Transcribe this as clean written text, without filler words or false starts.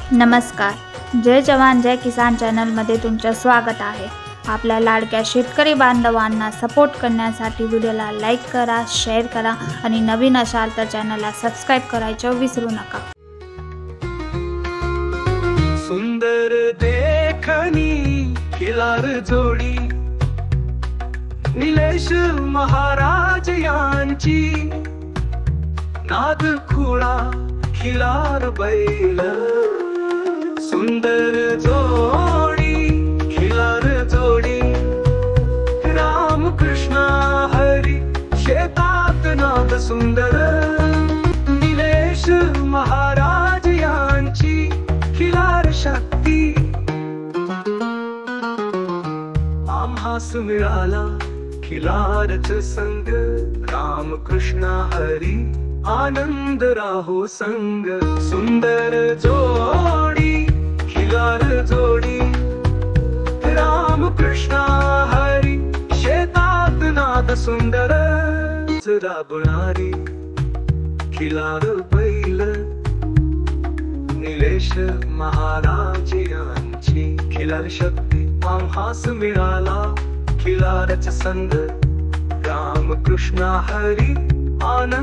नमस्कार. जय जवान जय किसान चॅनलमध्ये तुमचं स्वागत आहे. आपल्या लाडक्या शेतकरी बांधवांना सपोर्ट करण्यासाठी व्हिडिओला लाईक करा, शेअर करा आणि नवीन असाल तर चॅनलला सबस्क्राईब करायचं विसरू नका. सुंदर देखणी खिलार जोडी निलेश महाराज यांची, नाद खुळा खिलार बैल. सुंदर जोडी खिलार जोडी, रामकृष्ण हरी शेतात नाद सुंदर. निलेश महाराज यांची खिलार शक्ती. आम्हास मिळाला खिलारच संग, रामकृष्ण हरी आनंद राहो संग. सुंदर जोडी खिलार जोडी, रामकृष्ण हरी शेतात नाद सुंदर. राबणारी खिलार बैल, निलेश महाराज यांची खिलार शक्ती. आम्हास मिळाला खिलारच संग, रामकृष्ण हरी आनंद